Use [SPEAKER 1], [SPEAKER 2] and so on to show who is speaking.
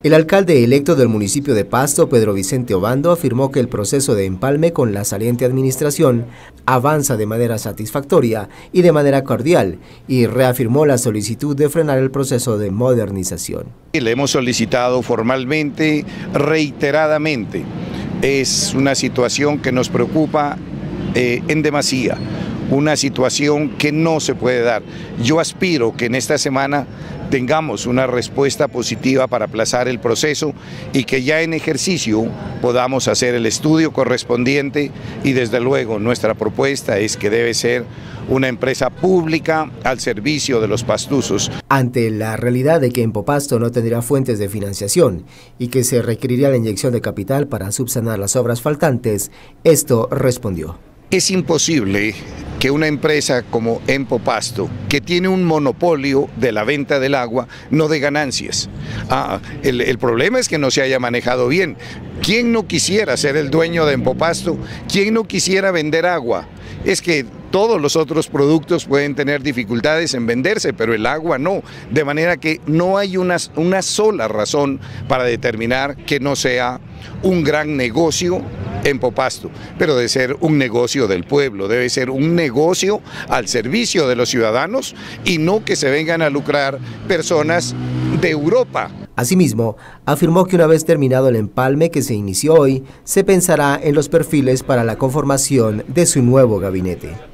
[SPEAKER 1] El alcalde electo del municipio de Pasto, Pedro Vicente Obando, afirmó que el proceso de empalme con la saliente administración avanza de manera satisfactoria y de manera cordial, y reafirmó la solicitud de frenar el proceso de modernización.
[SPEAKER 2] Le hemos solicitado formalmente, reiteradamente. Es una situación que nos preocupa en demasía, una situación que no se puede dar. Yo aspiro que en esta semana tengamos una respuesta positiva para aplazar el proceso y que ya en ejercicio podamos hacer el estudio correspondiente, y desde luego nuestra propuesta es que debe ser una empresa pública al servicio de los pastuzos.
[SPEAKER 1] Ante la realidad de que Empopasto no tendría fuentes de financiación y que se requeriría la inyección de capital para subsanar las obras faltantes, esto respondió.
[SPEAKER 2] Es imposible que una empresa como Empopasto, que tiene un monopolio de la venta del agua, no dé ganancias. El problema es que no se haya manejado bien. ¿Quién no quisiera ser el dueño de Empopasto? ¿Quién no quisiera vender agua? Es que todos los otros productos pueden tener dificultades en venderse, pero el agua no. De manera que no hay una sola razón para determinar que no sea un gran negocio Empopasto, pero debe ser un negocio del pueblo, debe ser un negocio al servicio de los ciudadanos y no que se vengan a lucrar personas de Europa.
[SPEAKER 1] Asimismo, afirmó que una vez terminado el empalme que se inició hoy, se pensará en los perfiles para la conformación de su nuevo gabinete.